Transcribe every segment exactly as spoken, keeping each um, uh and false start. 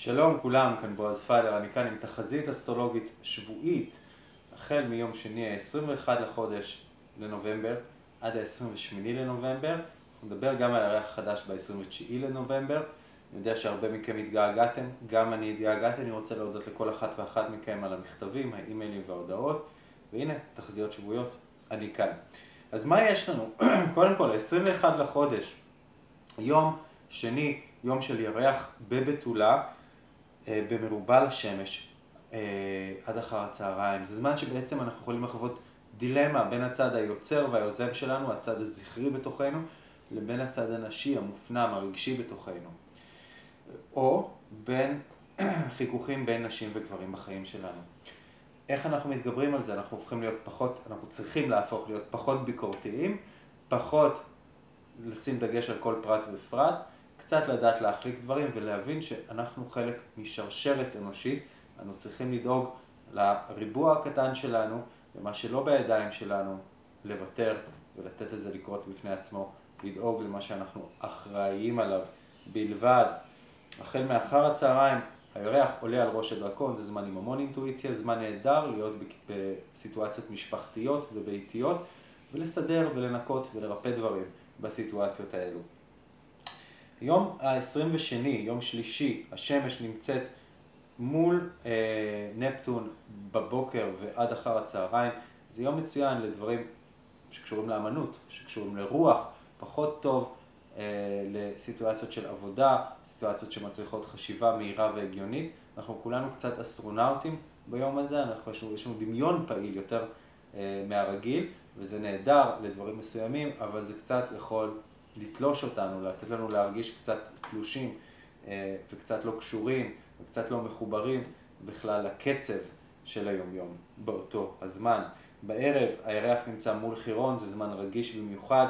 שלום כולם, כאן בועז פיילר, אני כאן עם תחזית אסטרולוגית שבועית החל מיום שני ה-עשרים ואחד לחודש לנובמבר עד ה-עשרים ושמונה לנובמבר. אנחנו נדבר גם על הירח החדש ב-עשרים ותשעה לנובמבר. אני יודע שהרבה מכם התגעגעתם, גם אני התגעגעתי, אני רוצה להודות לכל אחת ואחת מכם על המכתבים, האימיילים וההודעות, והנה, תחזיות שבועיות, אני כאן. אז מה יש לנו? קודם כל, ה-עשרים ואחד לחודש, יום שני, יום של ירח בבתולה, במרובה לשמש, עד אחר הצהריים. זה זמן שבעצם אנחנו יכולים לחוות דילמה בין הצד היוצר והיוזם שלנו, הצד הזכרי בתוכנו, לבין הצד הנשי, המופנם, הרגשי בתוכנו. או בין חיכוכים בין נשים וגברים בחיים שלנו. איך אנחנו מתגברים על זה? אנחנו הופכים להיות פחות, אנחנו צריכים להפוך להיות פחות ביקורתיים, פחות לשים דגש על כל פרט ופרט, קצת לדעת להחליק דברים ולהבין שאנחנו חלק משרשרת אנושית. אנו צריכים לדאוג לריבוע הקטן שלנו, ומה שלא בידיים שלנו, לוותר ולתת לזה לקרות בפני עצמו, לדאוג למה שאנחנו אחראיים עליו בלבד. החל מאחר הצהריים, הירח עולה על ראש הדרקון, זה זמן עם המון אינטואיציה, זמן נהדר להיות בסיטואציות משפחתיות וביתיות, ולסדר ולנקות ולרפא דברים בסיטואציות האלו. יום ה-עשרים ושני, יום שלישי, השמש נמצאת מול אה, נפטון בבוקר ועד אחר הצהריים. זה יום מצוין לדברים שקשורים לאמנות, שקשורים לרוח, פחות טוב אה, לסיטואציות של עבודה, סיטואציות שמצריכות חשיבה מהירה והגיונית. אנחנו כולנו קצת אסטרונאוטים ביום הזה, אנחנו, יש, לנו, יש לנו דמיון פעיל יותר אה, מהרגיל, וזה נהדר לדברים מסוימים, אבל זה קצת יכול לתלוש אותנו, לתת לנו להרגיש קצת תלושים אה, וקצת לא קשורים וקצת לא מחוברים בכלל לקצב של היום-יום באותו הזמן. בערב הירח נמצא מול חירון, זה זמן רגיש במיוחד,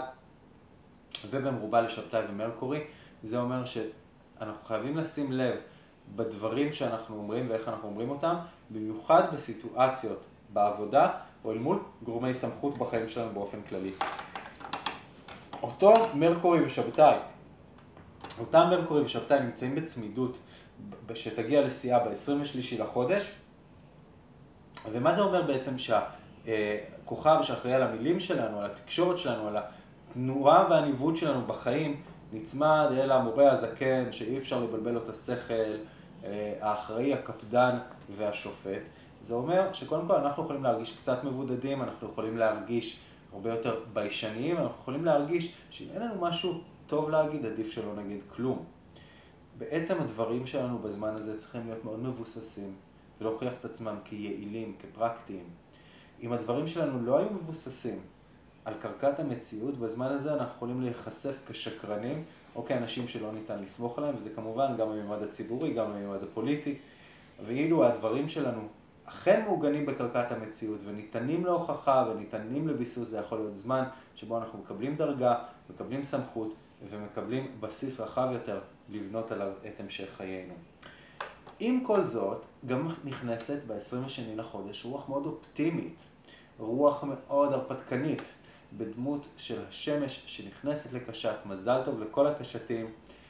ובמרובה לשבתאי ומרקורי. זה אומר שאנחנו חייבים לשים לב בדברים שאנחנו אומרים ואיך אנחנו אומרים אותם, במיוחד בסיטואציות בעבודה או אל מול גורמי סמכות בחיים שלנו באופן כללי. אותו מרקורי ושבתאי, אותם מרקורי ושבתאי נמצאים בצמידות שתגיע לשיאה ב-עשרים ושלושה לחודש. ומה זה אומר בעצם? שהכוכב שאחראי על המילים שלנו, על התקשורת שלנו, על התנועה והניווט שלנו בחיים, נצמד אל המורה הזקן שאי אפשר לבלבל לו את השכל, האחראי, הקפדן והשופט. זה אומר שקודם כל אנחנו יכולים להרגיש קצת מבודדים, אנחנו יכולים להרגיש הרבה יותר ביישניים, אנחנו יכולים להרגיש שאם אין לנו משהו טוב להגיד, עדיף שלא נגיד כלום. בעצם הדברים שלנו בזמן הזה צריכים להיות מאוד מבוססים, ולהוכיח את עצמם כיעילים, כפרקטיים. אם הדברים שלנו לא היו מבוססים על קרקעת המציאות, בזמן הזה אנחנו יכולים להיחשף כשקרנים, או כאנשים שלא ניתן לסמוך עליהם, וזה כמובן גם בממד הציבורי, גם בממד הפוליטי. ואילו הדברים שלנו אכן מעוגנים בקרקעת המציאות וניתנים להוכחה וניתנים לביסוס, זה יכול להיות זמן שבו אנחנו מקבלים דרגה, מקבלים סמכות ומקבלים בסיס רחב יותר לבנות עליו את המשך חיינו. עם כל זאת, גם נכנסת ב-עשרים ושני לחודש רוח מאוד אופטימית, רוח מאוד הרפתקנית, בדמות של השמש שנכנסת לקשת, מזל טוב לכל הקשתים,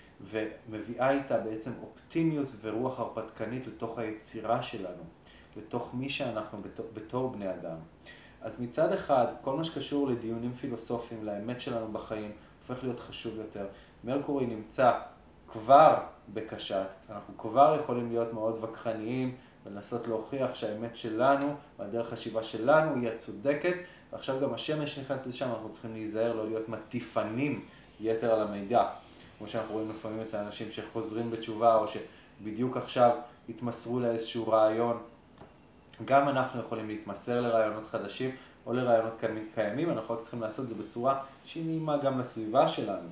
ומביאה איתה בעצם אופטימיות ורוח הרפתקנית לתוך היצירה שלנו, לתוך מי שאנחנו בתור, בתור בני אדם. אז מצד אחד, כל מה שקשור לדיונים פילוסופיים, לאמת שלנו בחיים, הופך להיות חשוב יותר. מרקורי נמצא כבר בקשת, אנחנו כבר יכולים להיות מאוד וכחניים, ולנסות להוכיח שהאמת שלנו, והדרך חשיבה שלנו היא הצודקת, ועכשיו גם השמש נכנסת לשם, אנחנו צריכים להיזהר, לא להיות מטיפנים יתר על המידע. כמו שאנחנו רואים לפעמים אצל אנשים שחוזרים בתשובה, או שבדיוק עכשיו התמסרו לאיזשהו רעיון. גם אנחנו יכולים להתמסר לרעיונות חדשים, או לרעיונות קיימים, אנחנו רק צריכים לעשות את זה בצורה שהיא נעימה גם לסביבה שלנו.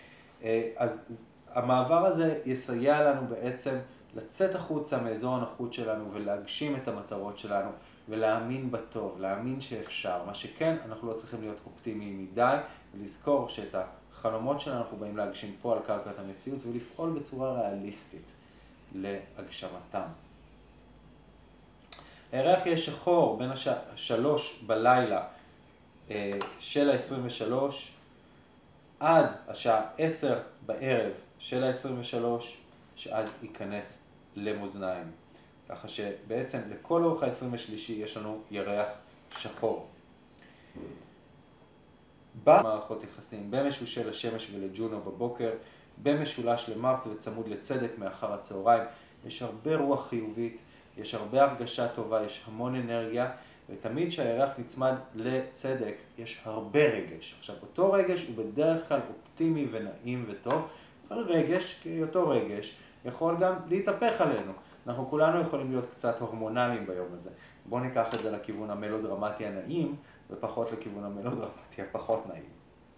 אז המעבר הזה יסייע לנו בעצם לצאת החוצה מאזור הנוחות שלנו ולהגשים את המטרות שלנו ולהאמין בטוב, להאמין שאפשר. מה שכן, אנחנו לא צריכים להיות אופטימיים מדי ולזכור שאת החלומות שלנו אנחנו באים להגשים פה על קרקעת המציאות ולפעול בצורה ריאליסטית להגשמתם. הירח יהיה שחור בין השלוש בלילה של ה-עשרים ושלוש עד השעה עשר בערב של ה-עשרים ושלוש, שאז ייכנס למאזניים. ככה שבעצם לכל אורך ה-עשרים השלישי יש לנו ירח שחור. במערכות יחסים במשושל לשמש ולג'ונו בבוקר, במשולש למרס וצמוד לצדק מאחר הצהריים, יש הרבה רוח חיובית, יש הרבה הרגשה טובה, יש המון אנרגיה, ותמיד שהירח נצמד לצדק יש הרבה רגש. עכשיו, אותו רגש הוא בדרך כלל אופטימי ונעים וטוב, אבל רגש, כי אותו רגש, יכול גם להתהפך עלינו. אנחנו כולנו יכולים להיות קצת הורמונליים ביום הזה. בואו ניקח את זה לכיוון המלודרמטי הנעים, ופחות לכיוון המלודרמטי הפחות נעים.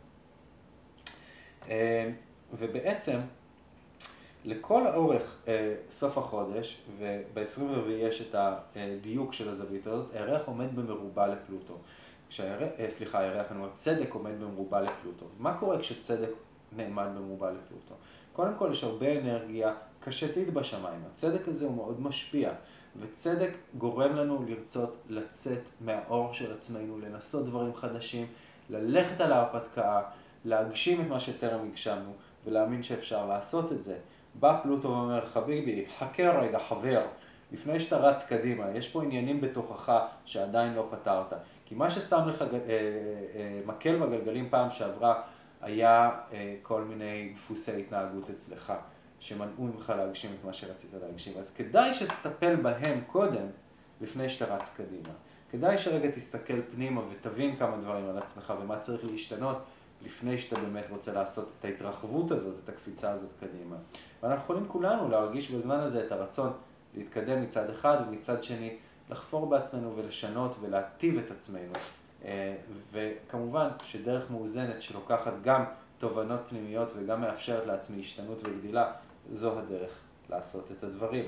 ובעצם, לכל האורך סוף החודש, וב-עשרים ורביעי יש את הדיוק של הזווית הזאת, הירח עומד במרובע לפלוטו. כשהירח, סליחה, הירח, אני אומר, צדק עומד במרובע לפלוטו. מה קורה כשצדק נעמד במרובע לפלוטו? קודם כל, יש הרבה אנרגיה קשתית בשמיים. הצדק הזה הוא מאוד משפיע, וצדק גורם לנו לרצות לצאת מהאור של עצמנו, לנסות דברים חדשים, ללכת על ההרפתקה, להגשים את מה שטרם הגשמנו, ולהאמין שאפשר לעשות את זה. בא פלוטו ואומר, חביבי, חכה רגע, חבר, לפני שאתה רץ קדימה, יש פה עניינים בתוכך שעדיין לא פתרת. כי מה ששם לך מקל בגלגלים פעם שעברה, היה כל מיני דפוסי התנהגות אצלך, שמנעו ממך להגשים את מה שרצית להגשים. אז כדאי שתטפל בהם קודם, לפני שאתה רץ קדימה. כדאי שרגע תסתכל פנימה ותבין כמה דברים על עצמך ומה צריך להשתנות, לפני שאתה באמת רוצה לעשות את ההתרחבות הזאת, את הקפיצה הזאת קדימה. ואנחנו יכולים כולנו להרגיש בזמן הזה את הרצון להתקדם מצד אחד, ומצד שני לחפור בעצמנו ולשנות ולהטיב את עצמנו. וכמובן שדרך מאוזנת שלוקחת גם תובנות פנימיות וגם מאפשרת לעצמי השתנות וגדילה, זו הדרך לעשות את הדברים.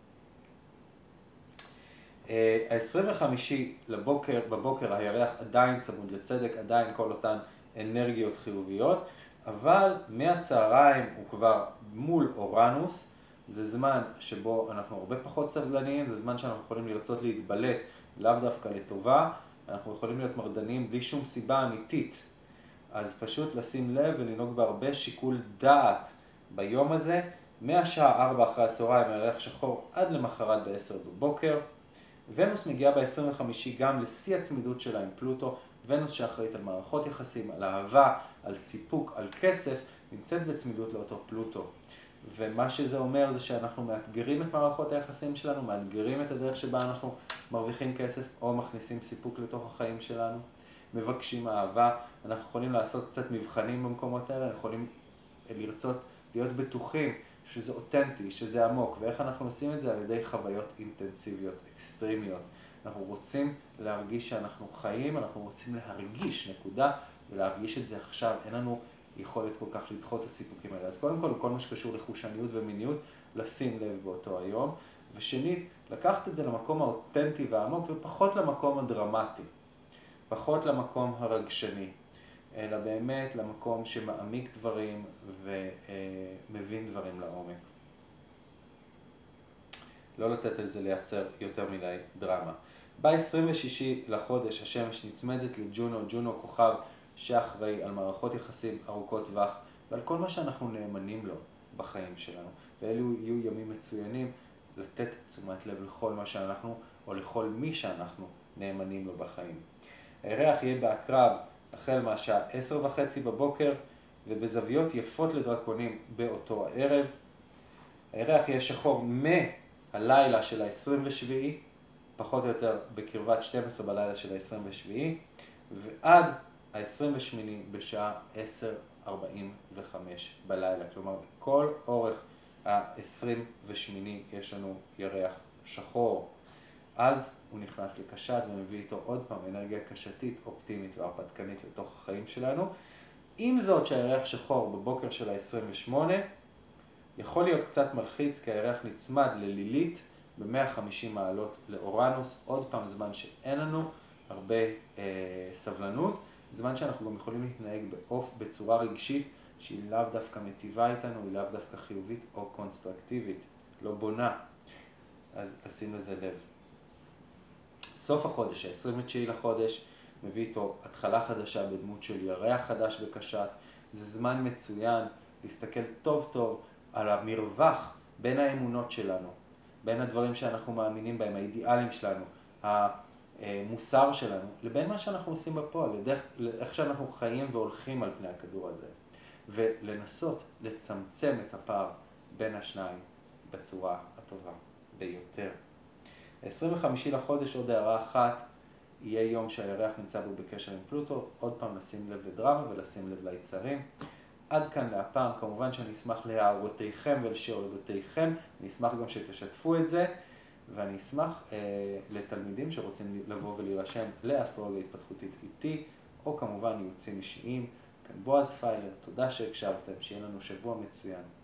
ה-עשרים וחמישי לבוקר, בבוקר הירח עדיין צמוד לצדק, עדיין כל אותן אנרגיות חיוביות, אבל מהצהריים הוא כבר מול אורנוס, זה זמן שבו אנחנו הרבה פחות סבלניים, זה זמן שאנחנו יכולים לרצות להתבלט, לאו דווקא לטובה, אנחנו יכולים להיות מרדניים בלי שום סיבה אמיתית. אז פשוט לשים לב ולנהוג בהרבה שיקול דעת ביום הזה, מהשעה ארבע אחרי הצהריים הירח שחור עד למחרת ב-עשר בבוקר. ונוס מגיעה ב-עשרים וחמישי גם לשיא הצמידות שלה עם פלוטו, ונוס שאחראית על מערכות יחסים, על אהבה, על סיפוק, על כסף, נמצאת בצמידות לאותו פלוטו. ומה שזה אומר זה שאנחנו מאתגרים את מערכות היחסים שלנו, מאתגרים את הדרך שבה אנחנו מרוויחים כסף או מכניסים סיפוק לתוך החיים שלנו, מבקשים אהבה, אנחנו יכולים לעשות קצת מבחנים במקומות האלה, אנחנו יכולים לרצות להיות בטוחים שזה אותנטי, שזה עמוק, ואיך אנחנו עושים את זה על ידי חוויות אינטנסיביות, אקסטרימיות. אנחנו רוצים להרגיש שאנחנו חיים, אנחנו רוצים להרגיש נקודה, ולהרגיש את זה עכשיו, אין לנו יכולת כל כך לדחות את הסיפוקים האלה. אז קודם כל, כל מה שקשור לחושניות ומיניות, לשים לב באותו היום, ושנית, לקחת את זה למקום האותנטי והעמוק, ופחות למקום הדרמטי, פחות למקום הרגשני, אלא באמת למקום שמעמיק דברים ומבין דברים לעומק. לא לתת את זה לייצר יותר מדי דרמה. ב-עשרים ושישי לחודש השמש נצמדת לג'ונו, ג'ונו כוכב שאחראי על מערכות יחסים ארוכות טווח ועל כל מה שאנחנו נאמנים לו בחיים שלנו. ואלו יהיו ימים מצוינים לתת תשומת לב לכל מה שאנחנו או לכל מי שאנחנו נאמנים לו בחיים. הירח יהיה בעקרב החל מהשעה עשר וחצי בבוקר ובזוויות יפות לדרקונים באותו הערב. הירח יהיה שחור מהלילה של ה-עשרים ושבע, פחות או יותר בקרבת שתים עשרה בלילה של ה-עשרים ושבע, ועד ה-עשרים ושמונה בשעה עשר ארבעים וחמש בלילה. כלומר, כל אורך ה-עשרים ושמונה יש לנו ירח שחור. אז הוא נכנס לקשת ומביא איתו עוד פעם אנרגיה קשתית, אופטימית והרפתקנית לתוך החיים שלנו. עם זאת שהירח שחור בבוקר של ה-עשרים ושמונה יכול להיות קצת מלחיץ, כי הירח נצמד ללילית ב-מאה וחמישים מעלות לאורנוס, עוד פעם זמן שאין לנו הרבה אה, סבלנות, זמן שאנחנו גם יכולים להתנהג באוף, בצורה רגשית שהיא לאו דווקא מטיבה איתנו, היא לאו דווקא חיובית או קונסטרקטיבית, לא בונה. אז לשים לזה לב. סוף החודש, ה-עשרים ותשעה לחודש, מביא איתו התחלה חדשה בדמות של ירח חדש בקשת. זה זמן מצוין להסתכל טוב טוב על המרווח בין האמונות שלנו. בין הדברים שאנחנו מאמינים בהם, האידיאלים שלנו, המוסר שלנו, לבין מה שאנחנו עושים בפועל, לדרך, איך שאנחנו חיים והולכים על פני הכדור הזה. ולנסות לצמצם את הפער בין השניים בצורה הטובה ביותר. ה-עשרים וחמישי לחודש, עוד הערה אחת, יהיה יום שהירח נמצא בו בקשר עם פלוטו, עוד פעם לשים לב לדרמה ולשים לב ליצרים. עד כאן להפעם, כמובן שאני אשמח להערותיכם ולשאלותיכם, אני אשמח גם שתשתפו את זה, ואני אשמח אה, לתלמידים שרוצים לבוא ולהירשם לאסטרולוגיה התפתחותית איתי, או כמובן ייעוצים אישיים. כאן בועז פיילר, תודה שהקשבתם, שיהיה לנו שבוע מצוין.